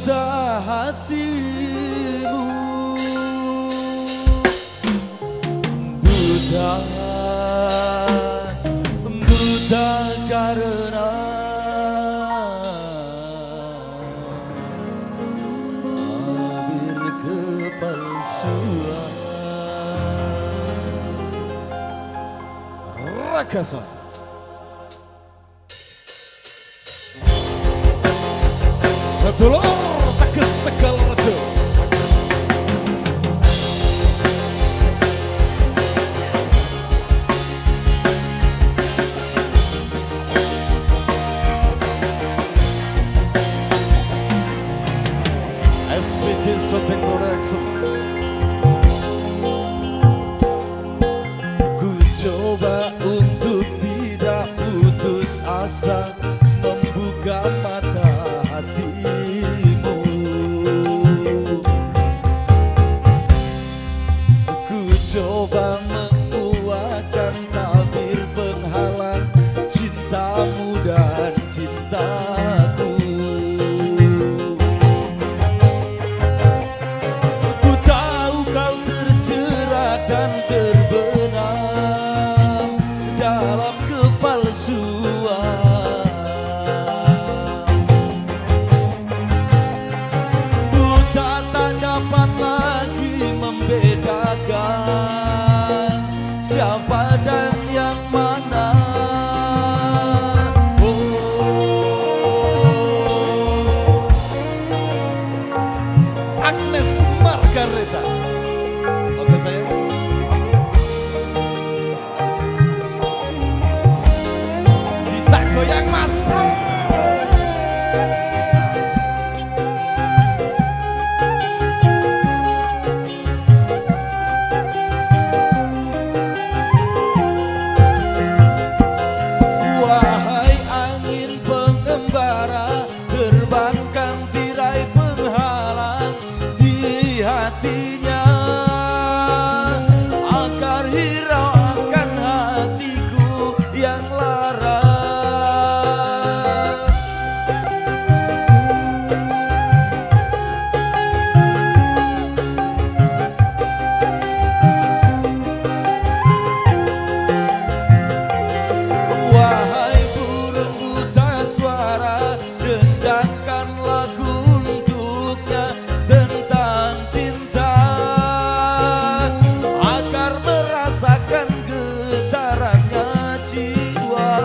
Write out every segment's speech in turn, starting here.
buta hatimu, buta, buta karena tabir kepalsuan. Rakasa Sedulur Teges Tegal Rejo. SBJ Shooting Production. Ku coba untuk tidak putus asa, membuka mata hatimu. Ku coba menguatkan tabir penghalang cintamu dan cintaku. Ku tahu kau terjerat dan terbenam dalam kepalsuan. Dapat lagi membedakan siapa dan yang mana. Oh, Agnes Margareta. Oke sayang. Kita goyang Mas Bro. Terbangkan tirai penghalang di hatinya, agar hiraukan hatiku yang lara. Wahai burung buta suara, dendangkan lagu untuknya tentang cinta, agar merasakan getarannya jiwa.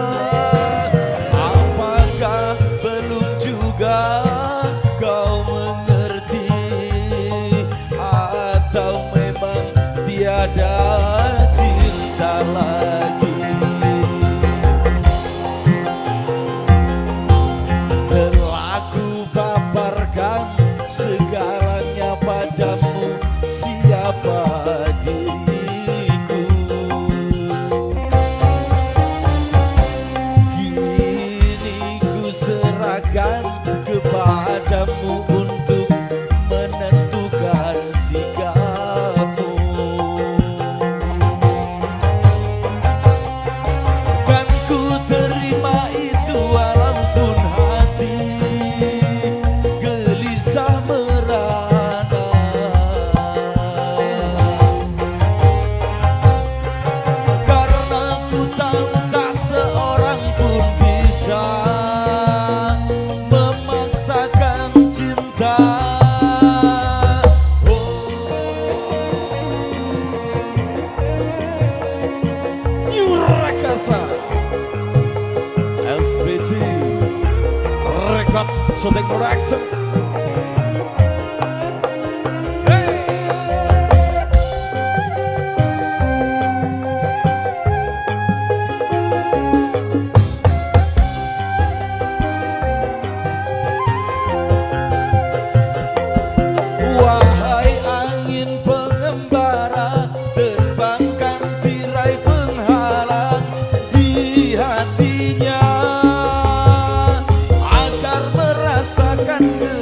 Apakah belum juga kau mengerti, atau memang tiada cinta lagi? Segalanya padamu, siapa diriku. Kini ku serahkan kepadamu untuk menentukan sikapmu. Kan ku terima itu walaupun hati gelisah merana, karena ku tahu tak seorang pun bisa memaksakan cinta. New Rakasa SBJ Record Shooting Production. Wahai angin pengembara, terbangkan tirai penghalang di hatinya, agar merasakan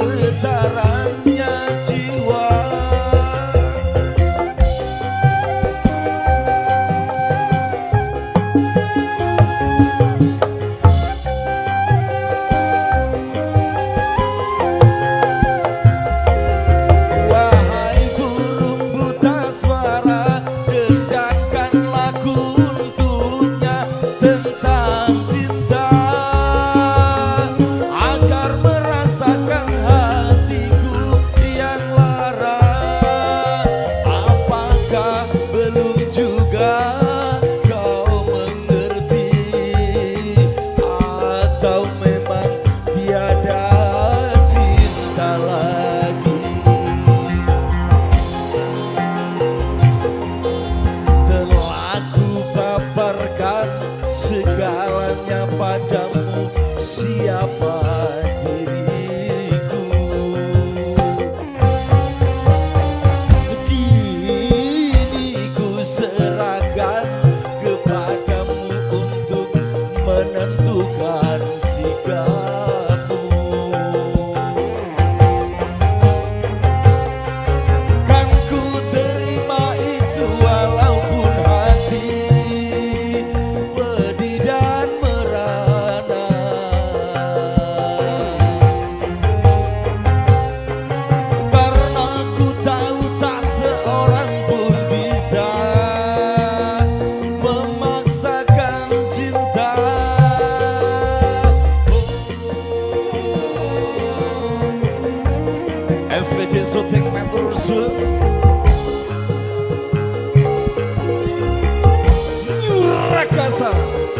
segalanya padamu, siapa diriku. Kini ku serahkan kepadamu untuk menentukan sikapmu. Kan ku terima itu walaupun hati pedih dan merana. Karena ku tahu tak seorang pun bisa memaksakan cinta. SPJ Syuting Matur Suwun Nyurakasa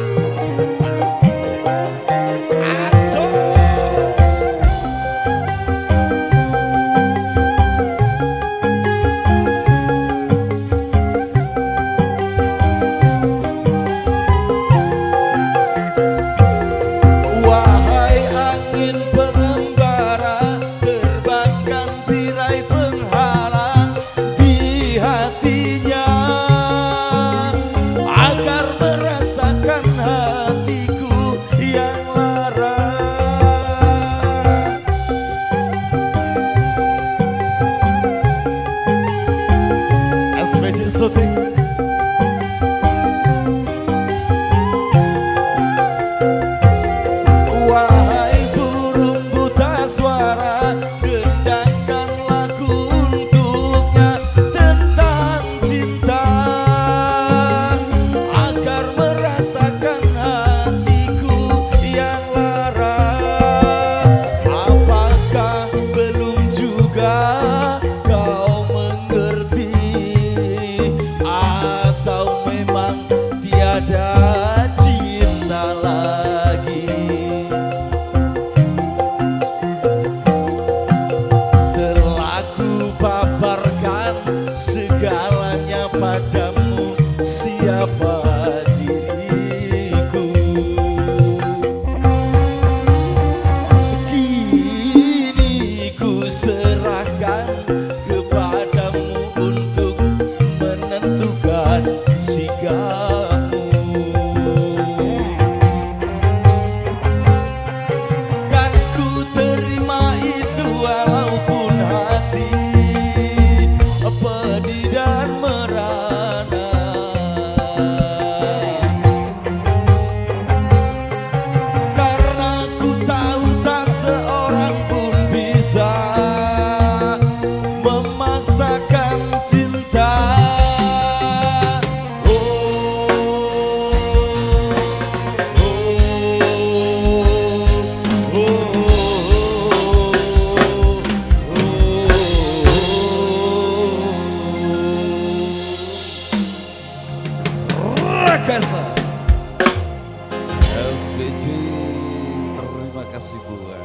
Aso. Wahai angin pengembara, terbangkan tirai penghalang di hatinya, agar merasakan hatiku yang lara. SPJ Syuting. Wahai burung buta suara, gendangkan lagu untuknya tentang cinta, agar merasakan hatiku yang lara. Apakah belum juga kau mengerti, atau memang tiada cinta lagi? Terlaku paparkan segalanya padamu, siapa diriku. Kini ku serahkan kepadamu untuk menentukan sikapmu. Kan ku terima itu walaupun hati pedih dan merana. Karena ku tahu tak seorang pun bisa memaksakan cinta. Rakasa SPJ, terima kasih buat